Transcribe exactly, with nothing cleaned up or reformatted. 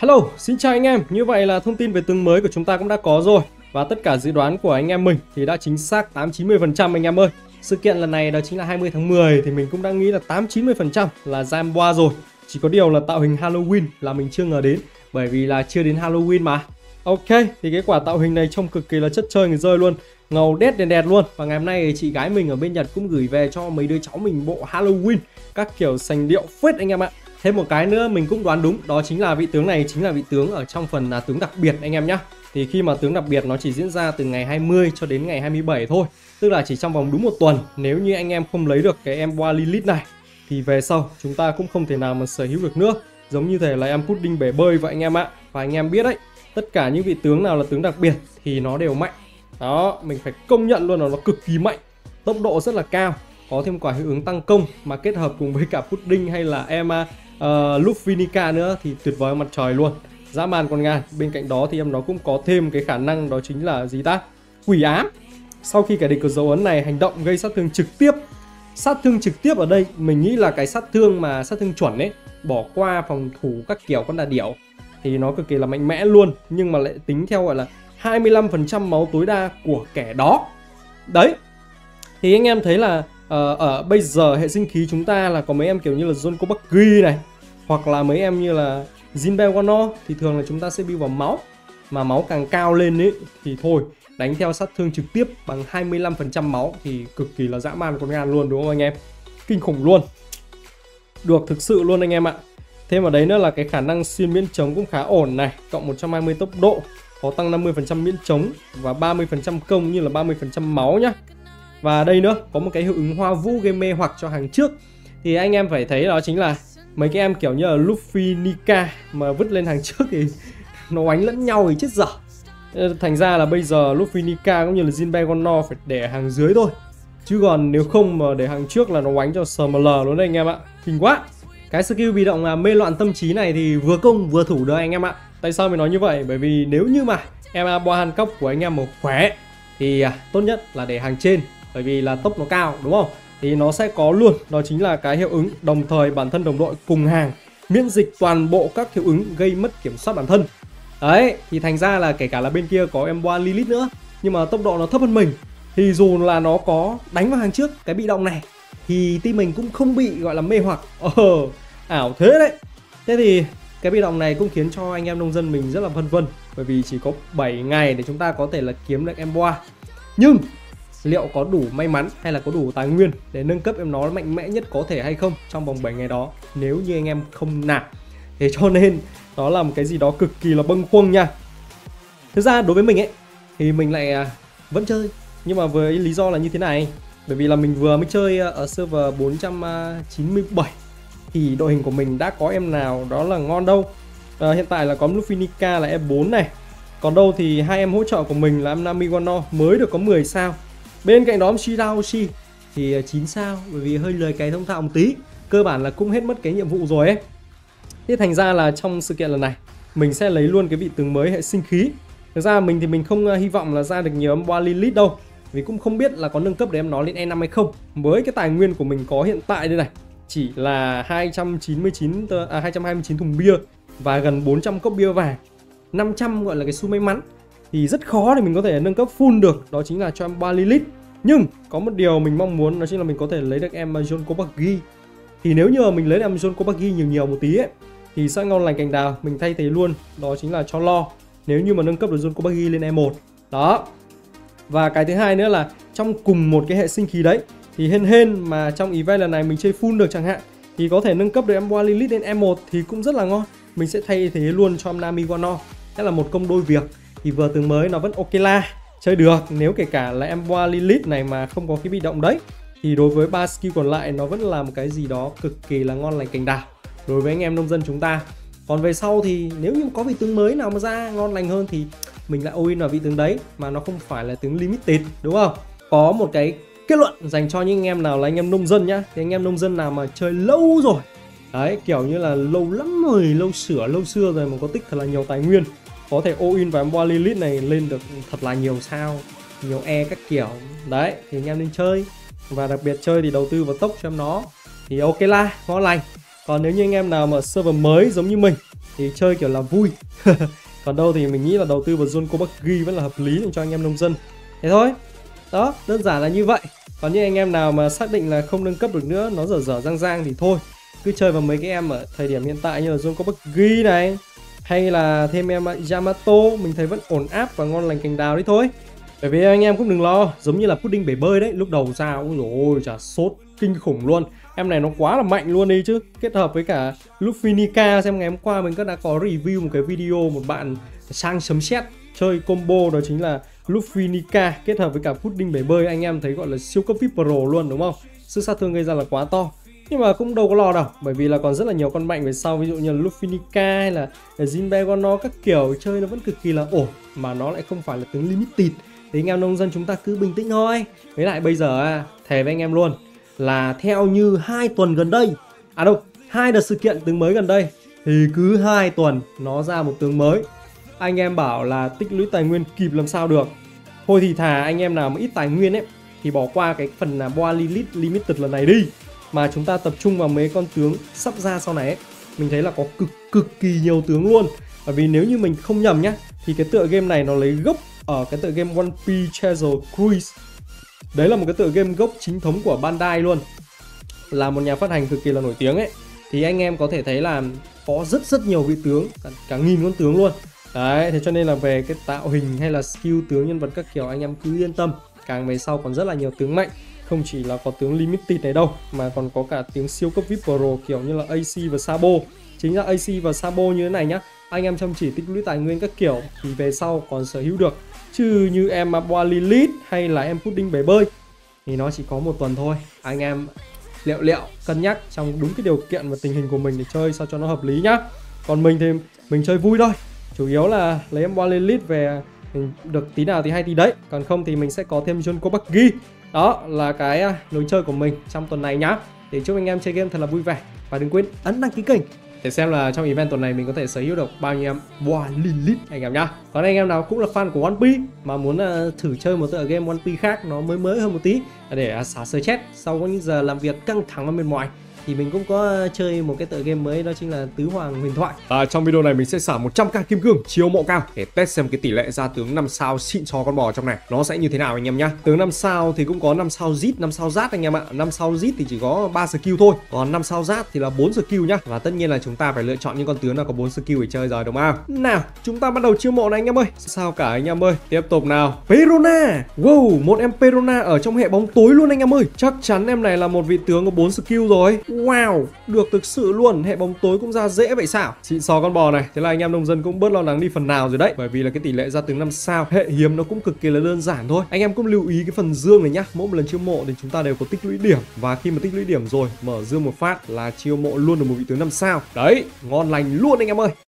Hello, xin chào anh em. Như vậy là thông tin về tướng mới của chúng ta cũng đã có rồi. Và tất cả dự đoán của anh em mình thì đã chính xác tám chín mươi phần trăm anh em ơi. Sự kiện lần này đó chính là hai mươi tháng mười thì mình cũng đã nghĩ là tám chín mươi phần trăm là ra em boa rồi. Chỉ có điều là tạo hình Halloween là mình chưa ngờ đến, bởi vì là chưa đến Halloween mà. Ok, thì cái quả tạo hình này trông cực kỳ là chất chơi người rơi luôn. Ngầu đét đèn đẹp luôn. Và ngày hôm nay chị gái mình ở bên Nhật cũng gửi về cho mấy đứa cháu mình bộ Halloween, các kiểu sành điệu phết anh em ạ. Thêm một cái nữa mình cũng đoán đúng, đó chính là vị tướng này chính là vị tướng ở trong phần là tướng đặc biệt anh em nhé. Thì khi mà tướng đặc biệt nó chỉ diễn ra từ ngày hai mươi cho đến ngày hai mươi bảy thôi, tức là chỉ trong vòng đúng một tuần. Nếu như anh em không lấy được cái em boa Lilith này thì về sau chúng ta cũng không thể nào mà sở hữu được nữa. Giống như thể là em pudding bể bơi vậy anh em ạ. Và anh em biết đấy, tất cả những vị tướng nào là tướng đặc biệt thì nó đều mạnh. Đó, mình phải công nhận luôn là nó cực kỳ mạnh, tốc độ rất là cao, có thêm quả hiệu ứng tăng công mà kết hợp cùng với cả pudding hay là em uh, Luffy Nika nữa thì tuyệt vời mặt trời luôn, dã man con ngàn. Bên cạnh đó thì em nó cũng có thêm cái khả năng đó chính là gì ta, quỷ ám. Sau khi kẻ địch có dấu ấn này hành động gây sát thương trực tiếp. Sát thương trực tiếp ở đây mình nghĩ là cái sát thương mà sát thương chuẩn ấy, bỏ qua phòng thủ các kiểu con đà điểu thì nó cực kỳ là mạnh mẽ luôn, nhưng mà lại tính theo gọi là hai mươi lăm phần trăm máu tối đa của kẻ đó. Đấy, thì anh em thấy là uh, ở bây giờ hệ sinh khí chúng ta là có mấy em kiểu như là Zonko Buggy này, hoặc là mấy em như là Jinbe Wano thì thường là chúng ta sẽ build vào máu. Mà máu càng cao lên ấy thì thôi, đánh theo sát thương trực tiếp bằng hai mươi lăm phần trăm máu thì cực kỳ là dã man con ngan luôn, đúng không anh em? Kinh khủng luôn. Được thực sự luôn anh em ạ. Thêm vào đấy nữa là cái khả năng xuyên miễn chống cũng khá ổn này, cộng một trăm hai mươi tốc độ, có tăng năm mươi phần trăm miễn chống và ba mươi phần trăm công như là ba mươi phần trăm máu nhá. Và đây nữa, có một cái hiệu ứng hoa vũ gây mê hoặc cho hàng trước. Thì anh em phải thấy đó chính là mấy cái em kiểu như là Luffy Nika mà vứt lên hàng trước thì nó oánh lẫn nhau thì chết dở. Thành ra là bây giờ Luffy Nika cũng như là Jinbe Wano phải để hàng dưới thôi. Chứ còn nếu không mà để hàng trước là nó oánh cho ét em lờ luôn đấy anh em ạ. Kinh quá. Cái skill bị động là mê loạn tâm trí này thì vừa công vừa thủ được anh em ạ. Tại sao mình nói như vậy? Bởi vì nếu như mà em boa hàn cốc của anh em mà khỏe thì tốt nhất là để hàng trên, bởi vì là tốc nó cao đúng không? Thì nó sẽ có luôn, đó chính là cái hiệu ứng đồng thời bản thân đồng đội cùng hàng miễn dịch toàn bộ các hiệu ứng gây mất kiểm soát bản thân. Đấy, thì thành ra là kể cả là bên kia có em boa Lilith nữa nhưng mà tốc độ nó thấp hơn mình, thì dù là nó có đánh vào hàng trước cái bị động này thì team mình cũng không bị gọi là mê hoặc. Ờ, ảo thế đấy. Thế thì cái bị động này cũng khiến cho anh em nông dân mình rất là vân vân, bởi vì chỉ có bảy ngày để chúng ta có thể là kiếm được em boa. Nhưng liệu có đủ may mắn hay là có đủ tài nguyên để nâng cấp em nó mạnh mẽ nhất có thể hay không trong vòng bảy ngày đó, nếu như anh em không nạp. Thế cho nên đó là một cái gì đó cực kỳ là bâng khuâng nha. Thực ra đối với mình ấy thì mình lại vẫn chơi, nhưng mà với lý do là như thế này. Bởi vì là mình vừa mới chơi ở server bốn trăm chín mươi bảy thì đội hình của mình đã có em nào đó là ngon đâu. À, hiện tại là có Luffy Nika là em bốn này. Còn đâu thì hai em hỗ trợ của mình là em Nami Wano mới được có mười sao. Bên cạnh đó em Shirahoshi thì chín sao, bởi vì hơi lười cày thông thạo một tí. Cơ bản là cũng hết mất cái nhiệm vụ rồi ấy. Thế thành ra là trong sự kiện lần này mình sẽ lấy luôn cái vị tướng mới hệ sinh khí. Thực ra mình thì mình không uh, hy vọng là ra được nhiều em boa Lilith đâu, vì cũng không biết là có nâng cấp để em nó lên E năm hay không. Với cái tài nguyên của mình có hiện tại đây này, chỉ là hai trăm chín mươi chín, à, hai trăm hai mươi chín thùng bia và gần bốn trăm cốc bia vàng, năm trăm gọi là cái xu may mắn, thì rất khó để mình có thể nâng cấp full được, đó chính là cho em boa Lilith. Nhưng có một điều mình mong muốn đó chính là mình có thể lấy được em Zonko Buggy. Thì nếu như mà mình lấy em Zonko Buggy nhiều nhiều một tí ấy, thì sẽ ngon lành cành đào, mình thay thế luôn, đó chính là cho lo, nếu như mà nâng cấp được Zonko Buggy lên E một. Đó. Và cái thứ hai nữa là trong cùng một cái hệ sinh khí đấy thì hên hên mà trong event lần này mình chơi full được chẳng hạn, thì có thể nâng cấp được em boa Lilith lên E một thì cũng rất là ngon. Mình sẽ thay thế luôn cho em Nami Wano. Thế là một công đôi việc. Thì vừa tướng mới nó vẫn ok la, chơi được. Nếu kể cả là em boa Lilith này mà không có cái bị động đấy thì đối với ba skill còn lại nó vẫn là một cái gì đó cực kỳ là ngon lành cành đào đối với anh em nông dân chúng ta. Còn về sau thì nếu như có vị tướng mới nào mà ra ngon lành hơn thì mình lại all-in vào vị tướng đấy, mà nó không phải là tướng limited, đúng không? Có một cái kết luận dành cho những anh em nào là anh em nông dân nhá. Thì anh em nông dân nào mà chơi lâu rồi đấy, kiểu như là lâu lắm rồi, lâu sửa lâu xưa rồi mà có tích thật là nhiều tài nguyên, có thể all-in vào em boa Lilith này lên được thật là nhiều sao, nhiều E các kiểu đấy, thì anh em nên chơi. Và đặc biệt chơi thì đầu tư vào tốc cho em nó thì ok la, ngon lành. Còn nếu như anh em nào mà server mới giống như mình thì chơi kiểu là vui. Còn đâu thì mình nghĩ là đầu tư vào Zone Kobagi vẫn là hợp lý dành cho anh em nông dân. Thế thôi. Đó, đơn giản là như vậy. Còn những anh em nào mà xác định là không nâng cấp được nữa, nó dở dở dang dang thì thôi, cứ chơi vào mấy cái em ở thời điểm hiện tại như là Zone Kobagi này, hay là thêm em Yamato, mình thấy vẫn ổn áp và ngon lành cành đào đấy thôi. Bởi vì anh em cũng đừng lo, giống như là pudding bể bơi đấy, lúc đầu ra ôi dồi ôi chả sốt kinh khủng luôn. Em này nó quá là mạnh luôn đi chứ. Kết hợp với cả Luffy Nika, xem ngày hôm qua mình cũng đã có review một cái video một bạn sang chấm xét chơi combo, đó chính là Luffy Nika kết hợp với cả pudding bể bơi, anh em thấy gọi là siêu cấp vê i pê Pro luôn đúng không? Sức sát thương gây ra là quá to. Nhưng mà cũng đâu có lo đâu, bởi vì là còn rất là nhiều con mạnh về sau, ví dụ như là Luffy Nika hay là Jinbe Gono các kiểu, chơi nó vẫn cực kỳ là ổn, mà nó lại không phải là tướng limited. Thì anh em nông dân chúng ta cứ bình tĩnh thôi. Với lại bây giờ à, thề với anh em luôn là theo như hai tuần gần đây, à đâu, hai đợt sự kiện tướng mới gần đây, thì cứ hai tuần nó ra một tướng mới. Anh em bảo là tích lũy tài nguyên kịp làm sao được. Thôi thì thà anh em nào mà ít tài nguyên ấy thì bỏ qua cái phần là Boa Lilith Limited lần này đi, mà chúng ta tập trung vào mấy con tướng sắp ra sau này ấy. Mình thấy là có cực cực kỳ nhiều tướng luôn. Bởi vì nếu như mình không nhầm nhá, thì cái tựa game này nó lấy gốc ở cái tựa game One Piece Treasure Cruise. Đấy là một cái tựa game gốc chính thống của Bandai luôn, là một nhà phát hành cực kỳ là nổi tiếng ấy. Thì anh em có thể thấy là có rất rất nhiều vị tướng, cả, cả nghìn con tướng luôn. Đấy, thế cho nên là về cái tạo hình hay là skill tướng nhân vật các kiểu, anh em cứ yên tâm. Càng về sau còn rất là nhiều tướng mạnh. Không chỉ là có tướng limited này đâu, mà còn có cả tiếng siêu cấp vê i pê Pro kiểu như là a xê và Sabo. Chính là a xê và Sabo như thế này nhá, anh em chăm chỉ tích lũy tài nguyên các kiểu thì về sau còn sở hữu được. Chứ như em Boa Lilith hay là em pudding bể bơi thì nó chỉ có một tuần thôi. Anh em liệu liệu cân nhắc trong đúng cái điều kiện và tình hình của mình để chơi sao cho nó hợp lý nhá. Còn mình thì mình chơi vui thôi, chủ yếu là lấy em Boa Lilith về, mình được tí nào thì hay tí đấy. Còn không thì mình sẽ có thêm Zone Kobagi. Đó là cái lối chơi của mình trong tuần này nhá. Để chúc anh em chơi game thật là vui vẻ. Và đừng quên ấn đăng ký kênh để xem là trong event tuần này mình có thể sở hữu được bao nhiêu em Boa Lilith anh em nhá. Còn anh em nào cũng là fan của One Piece mà muốn uh, thử chơi một tựa game One Piece khác nó mới mới hơn một tí để uh, xả stress sau những giờ làm việc căng thẳng và mệt mỏi, thì mình cũng có chơi một cái tựa game mới, đó chính là Tứ Hoàng Huyền Thoại. À, trong video này mình sẽ xả một trăm k kim cương chiêu mộ cao để test xem cái tỷ lệ ra tướng năm sao xịn sò con bò trong này nó sẽ như thế nào anh em nhá. Tướng năm sao thì cũng có năm sao zit, năm sao rát anh em ạ. năm sao zit thì chỉ có ba skill thôi, còn năm sao rát thì là bốn skill nhá. Và tất nhiên là chúng ta phải lựa chọn những con tướng nào có bốn skill để chơi rồi đúng không? Nào, chúng ta bắt đầu chiêu mộ này anh em ơi. Sao cả anh em ơi. Tiếp tục nào. Perona. Wow, một em Perona ở trong hệ bóng tối luôn anh em ơi. Chắc chắn em này là một vị tướng có bốn skill rồi. Wow, được thực sự luôn, hệ bóng tối cũng ra dễ vậy sao? Xịn sò con bò này, thế là anh em nông dân cũng bớt lo lắng đi phần nào rồi đấy. Bởi vì là cái tỷ lệ ra tướng năm sao hệ hiếm nó cũng cực kỳ là đơn giản thôi. Anh em cũng lưu ý cái phần dương này nhá, mỗi một lần chiêu mộ thì chúng ta đều có tích lũy điểm, và khi mà tích lũy điểm rồi mở dương một phát là chiêu mộ luôn được một vị tướng năm sao. Đấy, ngon lành luôn anh em ơi.